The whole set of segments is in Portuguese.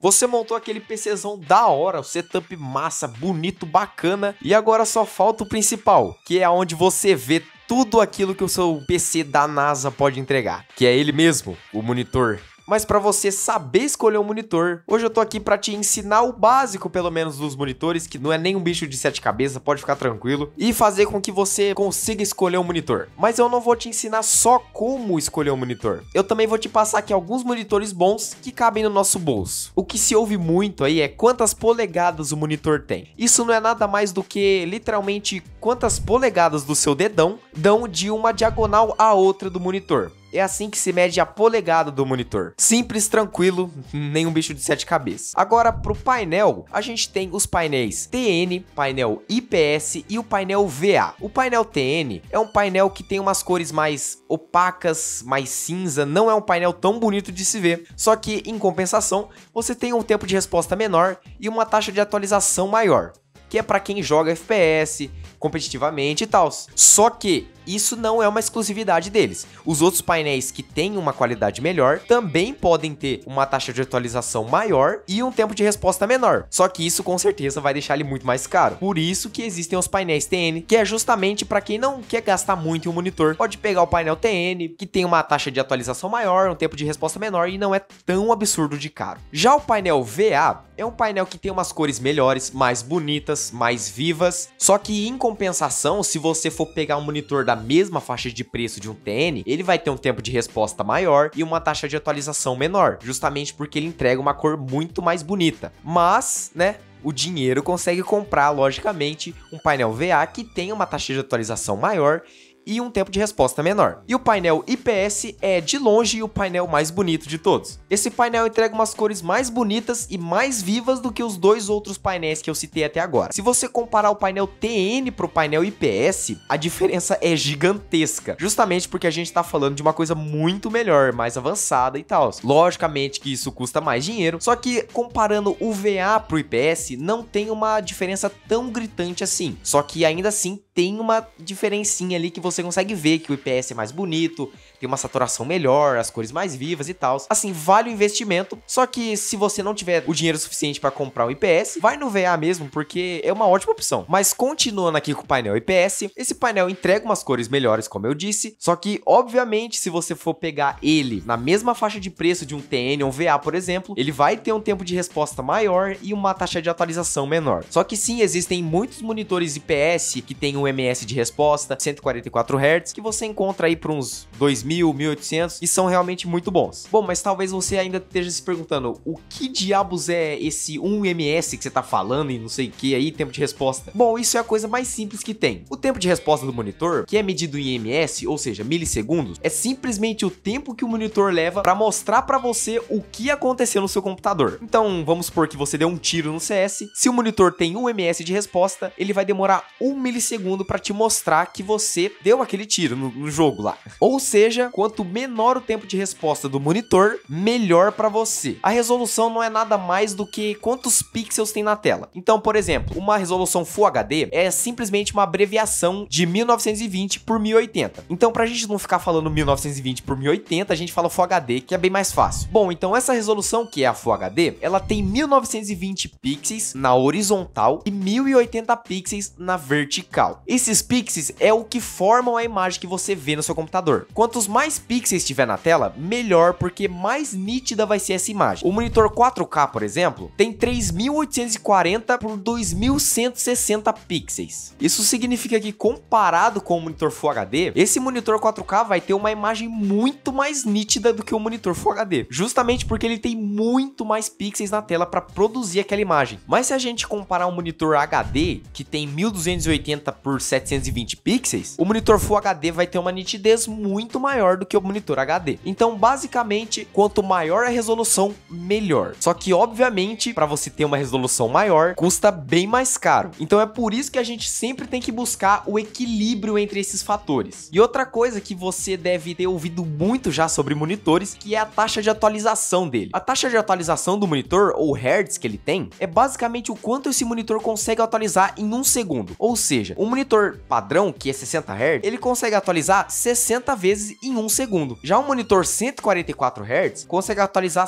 Você montou aquele PCzão da hora, o setup massa, bonito, bacana, e agora só falta o principal, que é onde você vê tudo aquilo que o seu PC da NASA pode entregar, que é ele mesmo, o monitor. Mas para você saber escolher um monitor, hoje eu tô aqui para te ensinar o básico, pelo menos, dos monitores, que não é nem um bicho de 7 cabeças, pode ficar tranquilo, e fazer com que você consiga escolher um monitor. Mas eu não vou te ensinar só como escolher um monitor. Eu também vou te passar aqui alguns monitores bons que cabem no nosso bolso. O que se ouve muito aí é quantas polegadas o monitor tem. Isso não é nada mais do que, literalmente, quantas polegadas do seu dedão dão de uma diagonal à outra do monitor. É assim que se mede a polegada do monitor. Simples, tranquilo, nenhum bicho de 7 cabeças. Agora, pro painel, a gente tem os painéis TN, painel IPS e o painel VA. O painel TN é um painel que tem umas cores mais opacas, mais cinza, não é um painel tão bonito de se ver. Só que, em compensação, você tem um tempo de resposta menor e uma taxa de atualização maior, que é para quem joga FPS competitivamente e tal. Só que isso não é uma exclusividade deles. Os outros painéis que têm uma qualidade melhor também podem ter uma taxa de atualização maior e um tempo de resposta menor. Só que isso com certeza vai deixar ele muito mais caro. Por isso que existem os painéis TN, que é justamente para quem não quer gastar muito em um monitor. Pode pegar o painel TN, que tem uma taxa de atualização maior, um tempo de resposta menor e não é tão absurdo de caro. Já o painel VA é um painel que tem umas cores melhores, mais bonitas, mais vivas. Só que em compensação, se você for pegar um monitor da mesma faixa de preço de um TN, ele vai ter um tempo de resposta maior e uma taxa de atualização menor, justamente porque ele entrega uma cor muito mais bonita. Mas, né, o dinheiro consegue comprar, logicamente, um painel VA que tem uma taxa de atualização maior e um tempo de resposta menor. E o painel IPS é, de longe, o painel mais bonito de todos. Esse painel entrega umas cores mais bonitas e mais vivas do que os dois outros painéis que eu citei até agora. Se você comparar o painel TN pro painel IPS, a diferença é gigantesca, justamente porque a gente tá falando de uma coisa muito melhor, mais avançada e tal. Logicamente que isso custa mais dinheiro, só que comparando o VA pro IPS, não tem uma diferença tão gritante assim. Só que ainda assim tem uma diferencinha ali que você consegue ver que o IPS é mais bonito, tem uma saturação melhor, as cores mais vivas e tal. Assim, vale o investimento, só que se você não tiver o dinheiro suficiente para comprar um IPS, vai no VA mesmo, porque é uma ótima opção. Mas continuando aqui com o painel IPS, esse painel entrega umas cores melhores, como eu disse, só que, obviamente, se você for pegar ele na mesma faixa de preço de um TN ou um VA, por exemplo, ele vai ter um tempo de resposta maior e uma taxa de atualização menor. Só que sim, existem muitos monitores IPS que tem um ms de resposta, 144 Hz, que você encontra aí por uns 2.000, 1.800 e são realmente muito bons. Bom, mas talvez você ainda esteja se perguntando, o que diabos é esse 1 ms que você tá falando e não sei o que aí, tempo de resposta? Bom, isso é a coisa mais simples que tem. O tempo de resposta do monitor, que é medido em ms, ou seja, milissegundos, é simplesmente o tempo que o monitor leva para mostrar para você o que aconteceu no seu computador. Então, vamos supor que você deu um tiro no CS, se o monitor tem 1 ms de resposta, ele vai demorar 1 milissegundo para te mostrar que você deu aquele tiro no jogo lá. Ou seja, quanto menor o tempo de resposta do monitor, melhor para você. A resolução não é nada mais do que quantos pixels tem na tela. Então, por exemplo, uma resolução Full HD é simplesmente uma abreviação de 1920 por 1080. Então, pra gente não ficar falando 1920 por 1080, a gente fala Full HD, que é bem mais fácil. Bom, então essa resolução, que é a Full HD, ela tem 1920 pixels na horizontal e 1080 pixels na vertical. Esses pixels é o que formam a imagem que você vê no seu computador. Quantos mais pixels tiver na tela, melhor, porque mais nítida vai ser essa imagem. O monitor 4K, por exemplo, tem 3.840 por 2.160 pixels. Isso significa que, comparado com o monitor Full HD, esse monitor 4K vai ter uma imagem muito mais nítida do que o monitor Full HD, justamente porque ele tem muito mais pixels na tela para produzir aquela imagem. Mas se a gente comparar um monitor HD, que tem 1280 por 720 pixels, o monitor Full HD vai ter uma nitidez muito maior do que o monitor HD. Então, basicamente, quanto maior a resolução, melhor. Só que, obviamente, para você ter uma resolução maior, custa bem mais caro. Então, é por isso que a gente sempre tem que buscar o equilíbrio entre esses fatores. E outra coisa que você deve ter ouvido muito já sobre monitores, que é a taxa de atualização dele. A taxa de atualização do monitor, ou Hertz que ele tem, é basicamente o quanto esse monitor consegue atualizar em um segundo. Ou seja, um monitor monitor padrão, que é 60 Hz, ele consegue atualizar 60 vezes em 1 segundo. Já um monitor 144 Hz consegue atualizar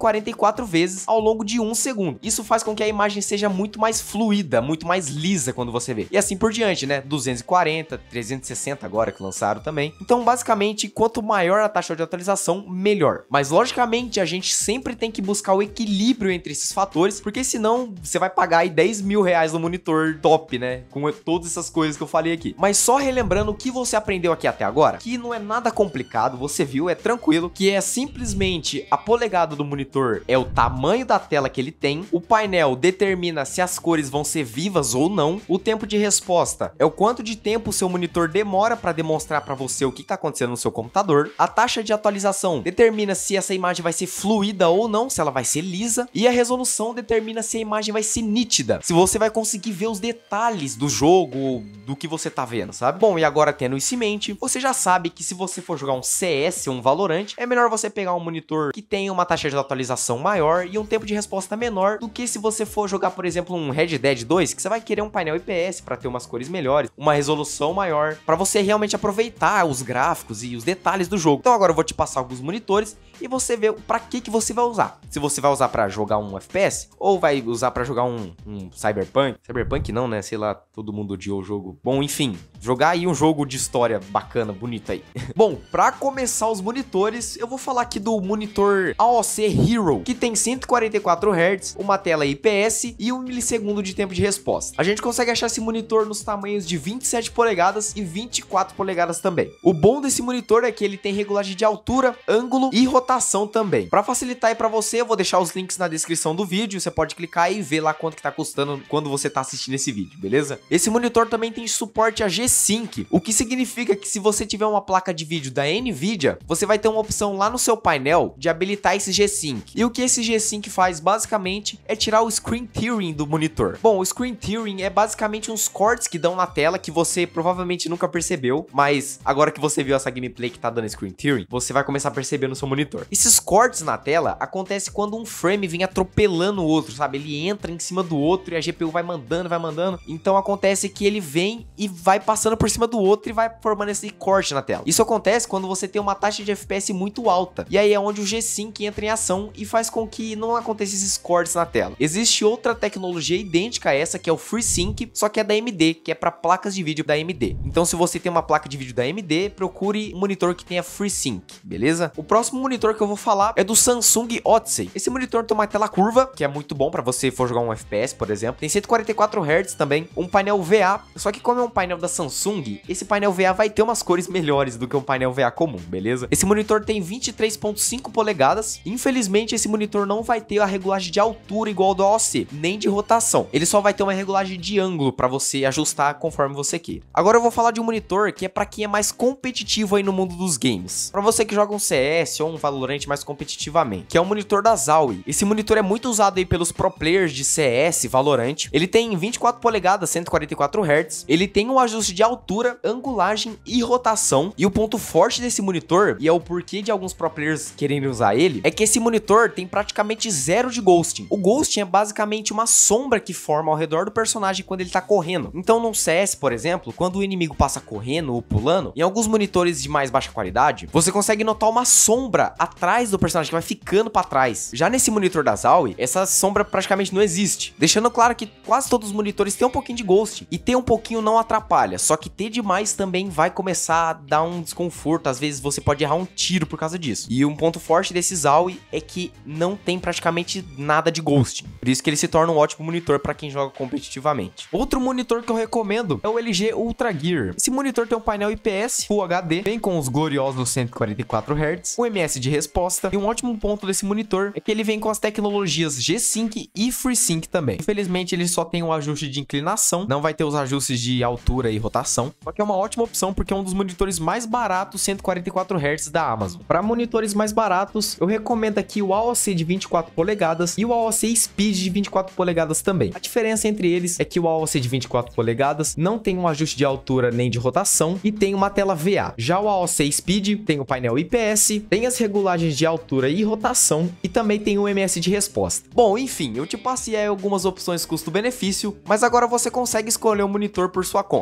144 vezes ao longo de 1 segundo. Isso faz com que a imagem seja muito mais fluida, muito mais lisa quando você vê. E assim por diante, né? 240, 360 agora que lançaram também. Então, basicamente, quanto maior a taxa de atualização, melhor. Mas, logicamente, a gente sempre tem que buscar o equilíbrio entre esses fatores, porque senão você vai pagar aí 10 mil reais no monitor top, né? Com todas essas coisas que eu falei aqui. Mas só relembrando o que você aprendeu aqui até agora, que não é nada complicado, você viu, é tranquilo, que é simplesmente a polegada do monitor é o tamanho da tela que ele tem, o painel determina se as cores vão ser vivas ou não, o tempo de resposta é o quanto de tempo o seu monitor demora para demonstrar para você o que está acontecendo no seu computador, a taxa de atualização determina se essa imagem vai ser fluida ou não, se ela vai ser lisa, e a resolução determina se a imagem vai ser nítida, se você vai conseguir ver os detalhes do jogo, do que você tá vendo, sabe? Bom, e agora tendo isso em mente, você já sabe que se você for jogar um CS ou um Valorant, é melhor você pegar um monitor que tenha uma taxa de atualização maior e um tempo de resposta menor do que se você for jogar, por exemplo, um Red Dead 2, que você vai querer um painel IPS para ter umas cores melhores, uma resolução maior, para você realmente aproveitar os gráficos e os detalhes do jogo. Então agora eu vou te passar alguns monitores e você vê para que você vai usar. Se você vai usar para jogar um FPS ou vai usar para jogar um Cyberpunk. Cyberpunk não, né? Sei lá, todo mundo odiou o jogo. Bom, enfim, jogar aí um jogo de história bacana, bonito aí. Bom, para começar os monitores, eu vou falar aqui do monitor AOC Hero, que tem 144 Hz, uma tela IPS e 1 milissegundo de tempo de resposta. A gente consegue achar esse monitor nos tamanhos de 27 polegadas e 24 polegadas também. O bom desse monitor é que ele tem regulagem de altura, ângulo e rotação também. Para facilitar aí para você, eu vou deixar os links na descrição do vídeo, você pode clicar e ver lá quanto que tá custando quando você tá assistindo esse vídeo, beleza? Esse monitor também tem suporte a G-Sync, o que significa que se você tiver uma placa de vídeo da Nvidia, você vai ter uma opção lá no seu painel de habilitar esse G-Sync. E o que esse G-Sync faz basicamente é tirar o screen tearing do monitor. Bom, o screen tearing é basicamente uns cortes que dão na tela que você provavelmente nunca percebeu, mas agora que você viu essa gameplay que tá dando screen tearing, você vai começar a perceber no seu monitor. Esses cortes na tela acontecem quando um frame vem atropelando o outro, sabe? Ele entra em cima do outro e a GPU vai mandando, vai mandando. Então acontece que ele vem e vai passando por cima do outro e vai formando esse corte na tela. Isso acontece quando você tem uma taxa de FPS muito alta. E aí é onde o G-Sync entra em ação e faz com que não aconteça esses cortes na tela. Existe outra tecnologia idêntica a essa, que é o FreeSync, só que é da AMD, que é para placas de vídeo da AMD. Então se você tem uma placa de vídeo da AMD, procure um monitor que tenha FreeSync, beleza? O próximo monitor que eu vou falar é do Samsung Odyssey. Esse monitor tem uma tela curva, que é muito bom para você for jogar um FPS, por exemplo. Tem 144 Hz também, um painel VA, só que como é um painel da Samsung, esse painel VA vai ter umas cores melhores do que um painel VA comum, beleza? Esse monitor tem 23.5 polegadas. Infelizmente, esse monitor não vai ter a regulagem de altura igual ao do AOC, nem de rotação. Ele só vai ter uma regulagem de ângulo para você ajustar conforme você queira. Agora eu vou falar de um monitor que é para quem é mais competitivo aí no mundo dos games. Para você que joga um CS ou um Valorant mais competitivamente, que é o monitor da Zowie. Esse monitor é muito usado aí pelos pro players de CS, Valorant. Ele tem 24 polegadas, 144 Hz. Ele tem um ajuste de altura, angulagem e rotação. E o ponto forte desse monitor, e é o porquê de alguns pro players quererem usar ele, é que esse monitor tem praticamente zero de ghosting. O ghosting é basicamente uma sombra que forma ao redor do personagem quando ele tá correndo. Então no CS, por exemplo, quando o inimigo passa correndo ou pulando, em alguns monitores de mais baixa qualidade, você consegue notar uma sombra atrás do personagem que vai ficando pra trás. Já nesse monitor da Zowie, essa sombra praticamente não existe. Deixando claro que quase todos os monitores têm um pouquinho de ghosting. E ter um pouquinho não atrapalha. Só que ter demais também vai começar a dar um desconforto. Às vezes você pode errar um tiro por causa disso. E um ponto forte desse Zowie é que não tem praticamente nada de ghosting. Por isso que ele se torna um ótimo monitor para quem joga competitivamente. Outro monitor que eu recomendo é o LG Ultra Gear. Esse monitor tem um painel IPS Full HD, vem com os gloriosos 144 Hz, um ms de resposta, e um ótimo ponto desse monitor é que ele vem com as tecnologias G-Sync e FreeSync também. Infelizmente ele só tem um ajuste de inclinação, não vai ter os ajustes de altura e rotação, só que é uma ótima opção porque é um dos monitores mais baratos 144 Hz da Amazon. Para monitores mais baratos, eu recomendo aqui o AOC de 24 polegadas e o AOC Speed de 24 polegadas também. A diferença entre eles é que o AOC de 24 polegadas não tem um ajuste de altura nem de rotação e tem uma tela VA. Já o AOC Speed tem o painel IPS, tem as regulagens de altura e rotação e também tem o ms de resposta. Bom, enfim, eu te passei aí algumas opções custo-benefício, mas agora você consegue escolher o monitor por sua conta. Mas para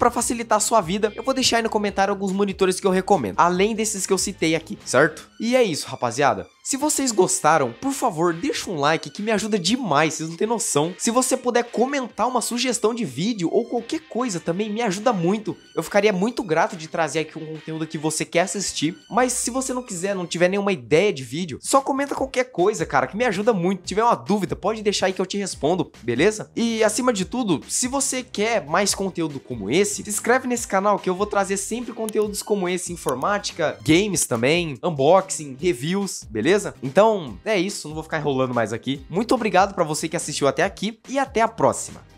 pra facilitar a sua vida, eu vou deixar aí no comentário alguns monitores que eu recomendo, além desses que eu citei aqui, certo? E é isso, rapaziada. Se vocês gostaram, por favor, deixa um like que me ajuda demais, vocês não têm noção. Se você puder comentar uma sugestão de vídeo ou qualquer coisa também, me ajuda muito. Eu ficaria muito grato de trazer aqui um conteúdo que você quer assistir. Mas se você não quiser, não tiver nenhuma ideia de vídeo, só comenta qualquer coisa, cara, que me ajuda muito. Se tiver uma dúvida, pode deixar aí que eu te respondo, beleza? E acima de tudo, se você quer mais conteúdo como esse, se inscreve nesse canal que eu vou trazer sempre conteúdos como esse, informática, games também, unboxing, reviews, beleza? Então, é isso, não vou ficar enrolando mais aqui. Muito obrigado pra você que assistiu até aqui e até a próxima.